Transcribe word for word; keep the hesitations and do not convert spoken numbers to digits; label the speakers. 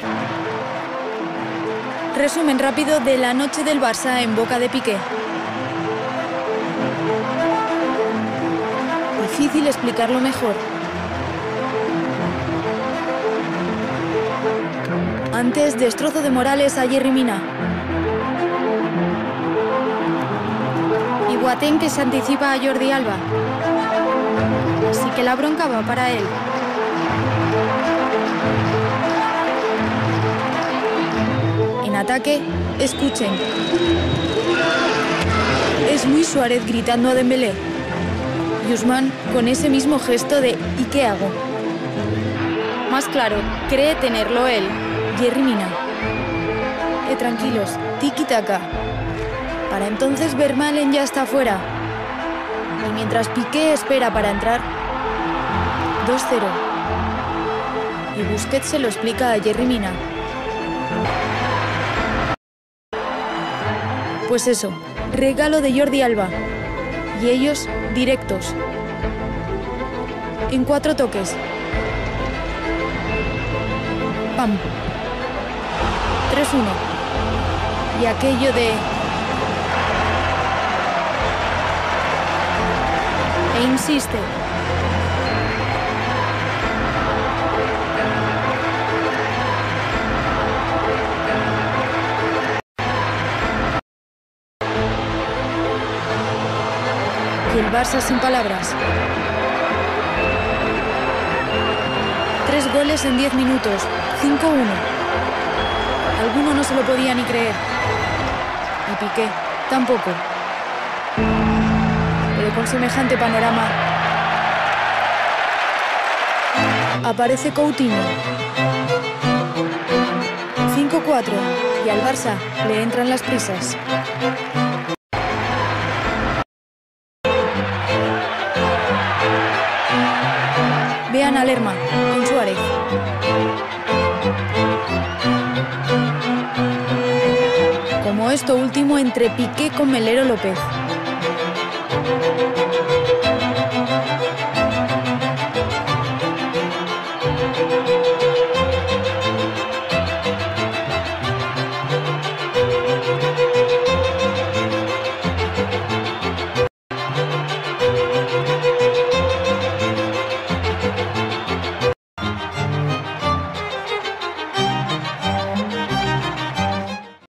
Speaker 1: Resumen rápido de la noche del Barça en boca de Piqué. Difícil explicarlo mejor. Antes, destrozo de Morales a Yerry Mina. Y Boateng que se anticipa a Jordi Alba. Así que la bronca va para él. En ataque, escuchen. Es Luis Suárez gritando a Dembélé. Y Ousmane con ese mismo gesto de ¿y qué hago? Más claro, cree tenerlo él, Yerry Mina. Eh, tranquilos, tiki-taka. Para entonces Vermaelen ya está fuera. Y mientras Piqué espera para entrar, dos cero. Y Busquets se lo explica a Yerry Mina. Pues eso, regalo de Jordi Alba. Y ellos, directos. En cuatro toques. ¡Pam! tres uno. Y aquello de... E insiste. Y el Barça sin palabras. Tres goles en diez minutos. cinco uno. Alguno no se lo podía ni creer. Y Piqué tampoco. Pero con semejante panorama aparece Coutinho. cinco cuatro. Y al Barça le entran las prisas. Vean a Lerma con Suárez. Como esto último entre Piqué con Melero López.